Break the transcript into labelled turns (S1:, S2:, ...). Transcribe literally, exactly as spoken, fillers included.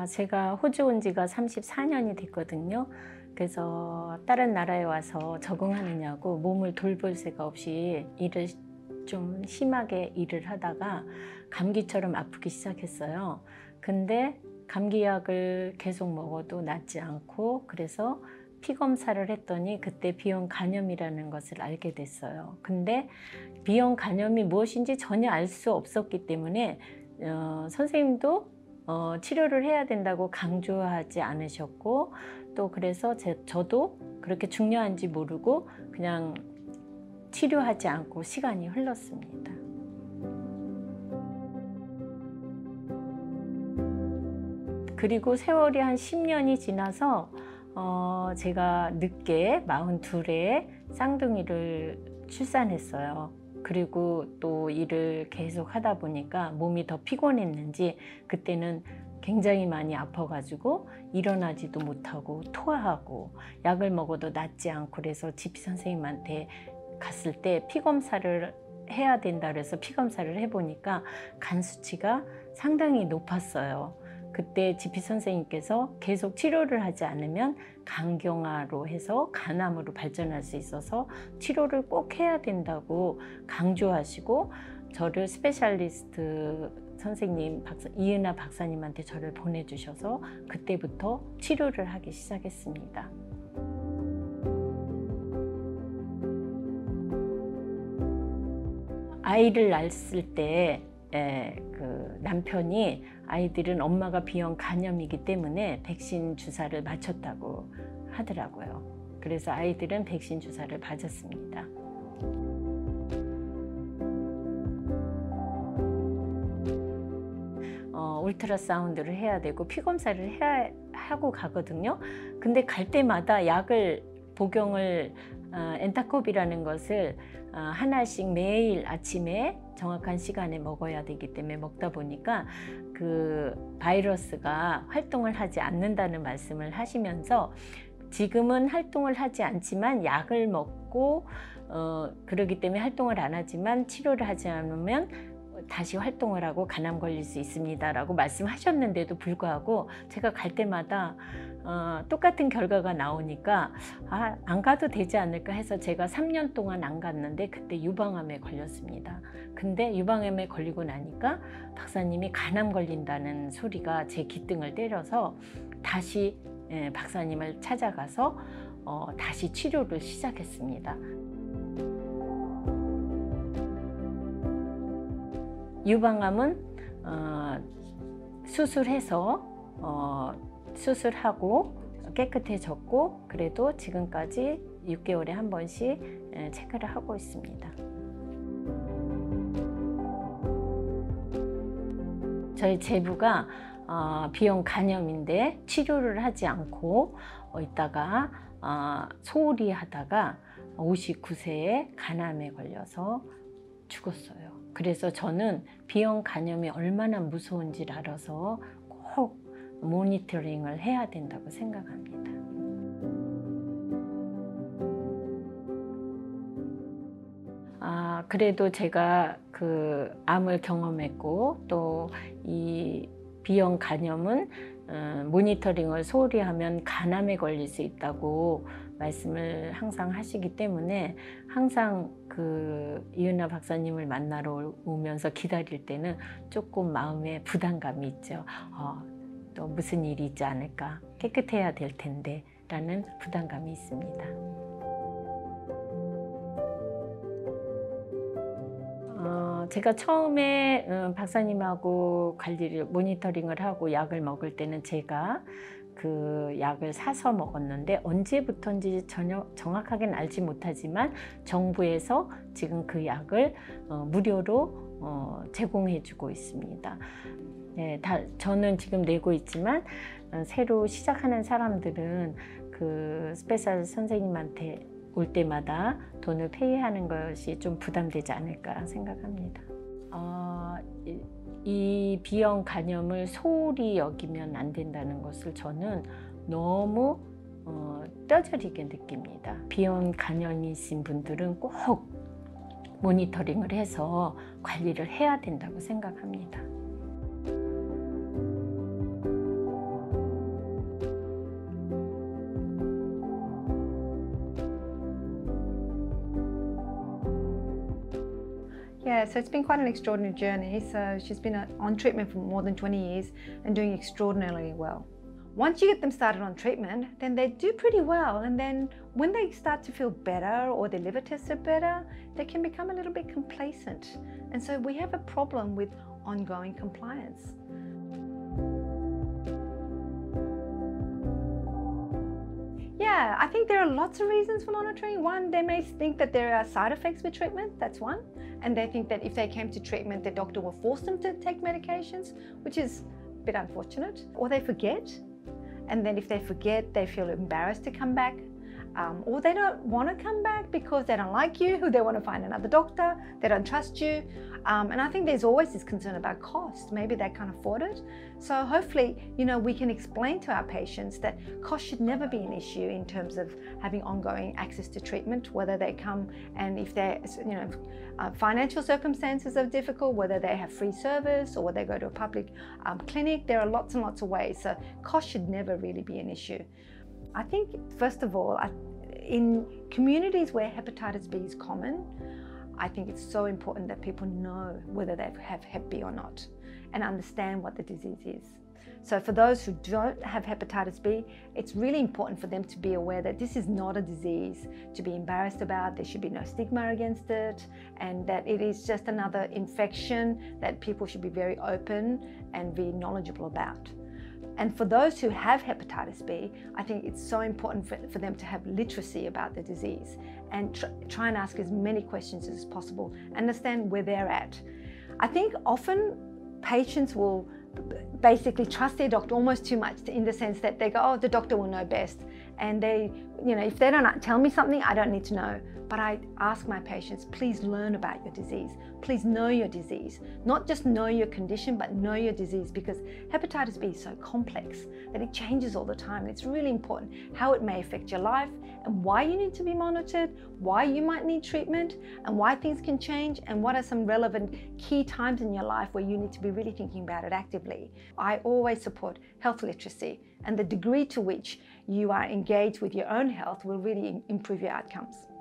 S1: 제가 호주 온 지가 삼십사 년이 됐거든요. 그래서 다른 나라에 와서 적응하느냐고 몸을 돌볼 새가 없이 일을 좀 심하게 일을 하다가 감기처럼 아프기 시작했어요. 근데 감기약을 계속 먹어도 낫지 않고, 그래서 피 검사를 했더니 그때 비형 간염이라는 것을 알게 됐어요. 근데 비형 간염이 무엇인지 전혀 알 수 없었기 때문에 어, 선생님도 어, 치료를 해야 된다고 강조하지 않으셨고, 또 그래서 제, 저도 그렇게 중요한지 모르고 그냥 치료하지 않고 시간이 흘렀습니다. 그리고 세월이 한 십 년이 지나서 어, 제가 늦게 마흔둘에 쌍둥이를 출산했어요. 그리고 또 일을 계속 하다 보니까 몸이 더 피곤했는지 그때는 굉장히 많이 아파가지고 일어나지도 못하고 토하고 약을 먹어도 낫지 않고, 그래서 지피 선생님한테 갔을 때 피 검사를 해야 된다 그래서 피 검사를 해보니까 간 수치가 상당히 높았어요. 그때 지피 선생님께서 계속 치료를 하지 않으면 간경화로 해서 간암으로 발전할 수 있어서 치료를 꼭 해야 된다고 강조하시고, 저를 스페셜리스트 선생님 박사, 이은하 박사님한테 저를 보내주셔서 그때부터 치료를 하기 시작했습니다. 아이를 낳았을 때 에, 그 남편이 아이들은 엄마가 비형 간염이기 때문에 백신 주사를 맞췄다고 하더라고요. 그래서 아이들은 백신 주사를 맞았습니다. 어, 울트라사운드를 해야 되고 피 검사를 해야 하고 가거든요. 근데 갈 때마다 약을 복용을 어, 엔타콥이라는 것을 어, 하나씩 매일 아침에 정확한 시간에 먹어야 되기 때문에 먹다 보니까 그 바이러스가 활동을 하지 않는다는 말씀을 하시면서, 지금은 활동을 하지 않지만 약을 먹고 어, 그러기 때문에 활동을 안 하지만 치료를 하지 않으면 다시 활동을 하고 간암 걸릴 수 있습니다 라고 말씀하셨는데도 불구하고 제가 갈 때마다 어, 똑같은 결과가 나오니까 아, 안 가도 되지 않을까 해서 제가 삼 년 동안 안 갔는데 그때 유방암에 걸렸습니다. 근데 유방암에 걸리고 나니까 박사님이 간암 걸린다는 소리가 제 귓등을 때려서 다시 예, 박사님을 찾아가서 어, 다시 치료를 시작했습니다. 유방암은 어, 수술해서 어, 수술하고 깨끗해졌고, 그래도 지금까지 육 개월에 한 번씩 체크를 하고 있습니다. 저희 제부가 어, 비형 간염인데 치료를 하지 않고 어, 있다가 어, 소홀히 하다가 오십구 세에 간암에 걸려서 죽었어요. 그래서 저는 비형 간염이 얼마나 무서운지를 알아서 꼭 모니터링을 해야 된다고 생각합니다. 아, 그래도 제가 그 암을 경험했고 또 이 비형 간염은 어, 모니터링을 소홀히 하면 간암에 걸릴 수 있다고 말씀을 항상 하시기 때문에 항상 그 이은하 박사님을 만나러 오면서 기다릴 때는 조금 마음에 부담감이 있죠. 어, 또 무슨 일이 있지 않을까, 깨끗해야 될 텐데 라는 부담감이 있습니다. 어, 제가 처음에 박사님하고 관리를 모니터링을 하고 약을 먹을 때는 제가 그 약을 사서 먹었는데 언제부터인지 전혀 정확하게는 알지 못하지만 정부에서 지금 그 약을 어, 무료로 어, 제공해 주고 있습니다. 네, 다, 저는 지금 내고 있지만 어, 새로 시작하는 사람들은 그 스페셜 선생님한테 올 때마다 돈을 페이하는 것이 좀 부담되지 않을까 생각합니다. 어, 이, 이 비형 간염을 소홀히 여기면 안 된다는 것을 저는 너무 어, 뼈저리게 느낍니다. 비형 간염이신 분들은 꼭 모니터링을 해서 관리를 해야 된다고 생각합니다.
S2: so it's been quite an extraordinary journey. So she's been on treatment for more than twenty years and doing extraordinarily well. Once you get them started on treatment, then they do pretty well. And then when they start to feel better or their liver tests are better, they can become a little bit complacent. And so we have a problem with ongoing compliance. Yeah, I think there are lots of reasons for monitoring. One, they may think that there are side effects with treatment, that's one. And they think that if they came to treatment, the doctor will force them to take medications, which is a bit unfortunate. Or they forget. And then if they forget, they feel embarrassed to come back. Um, or they don't want to come back because they don't like you, they want to find another doctor, they don't trust you. Um, and I think there's always this concern about cost. Maybe they can't afford it. So hopefully, you know, we can explain to our patients that cost should never be an issue in terms of having ongoing access to treatment, whether they come and if their, you know, uh, financial circumstances are difficult, whether they have free service or whether they go to a public um, clinic. There are lots and lots of ways. So cost should never really be an issue. I think, first of all, in communities where hepatitis B is common, I think it's so important that people know whether they have hep B or not and understand what the disease is. So for those who don't have hepatitis B, it's really important for them to be aware that this is not a disease to be embarrassed about. There should be no stigma against it, and that it is just another infection that people should be very open and be knowledgeable about. And for those who have hepatitis B, I think it's so important for, for them to have literacy about the disease and tr try and ask as many questions as possible, understand where they're at. I think often patients will basically trust their doctor almost too much, in the sense that they go, oh, the doctor will know best. And they, you know, if they don't tell me something, I don't need to know. But I ask my patients, please learn about your disease. Please know your disease. Not just know your condition, but know your disease, because hepatitis B is so complex that it changes all the time. And it's really important how it may affect your life and why you need to be monitored, why you might need treatment, and why things can change, and what are some relevant key times in your life where you need to be really thinking about it actively. I always support health literacy, and the degree to which you are engaged with your own health will really improve your outcomes.